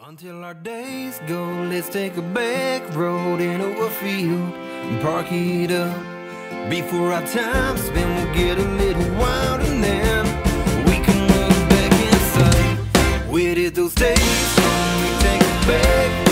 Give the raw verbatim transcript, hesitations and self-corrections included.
Until our days go, let's take a back road into a field and park it up. Before our time spent, we'll get a little wild and then we can look back inside. Where did those days go? We take a back